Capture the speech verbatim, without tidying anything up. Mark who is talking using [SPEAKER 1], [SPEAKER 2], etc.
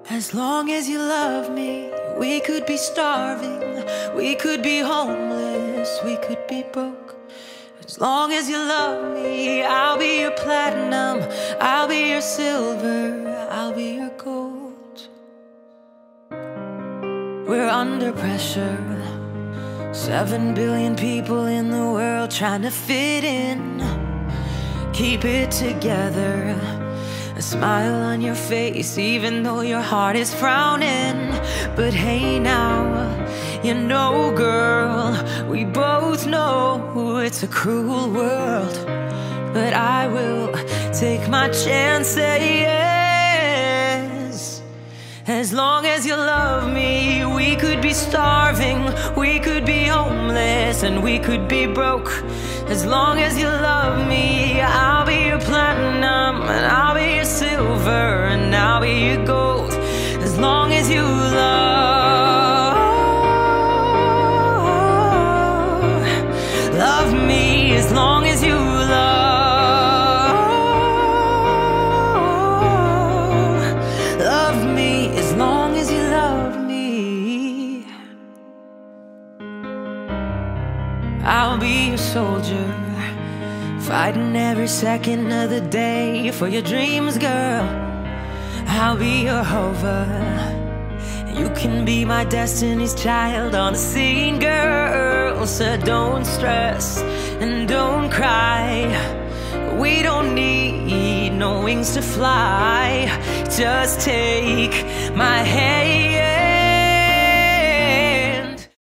[SPEAKER 1] As long as you love me, we could be starving, we could be homeless, we could be broke. As long as you love me, I'll be your platinum, I'll be your silver, I'll be your gold. We're under pressure, seven billion people in the world trying to fit in. Keep it together, a smile on your face even though your heart is frowning. But hey now, you know girl, we both know it's a cruel world. But I will take my chances. As long as you love me, we could be starving, we could be homeless, and we could be broke. As long as you love me, I'll be your platinum, and I'll be your silver, and I'll be your gold. As long as you love, love me, as long as you love, love me, as long as you love me. I'll be your soldier, fighting every second of the day for your dreams, girl. I'll be your hover, you can be my destiny's child on the scene, girl. So don't stress and don't cry, we don't need no wings to fly. Just take my hand.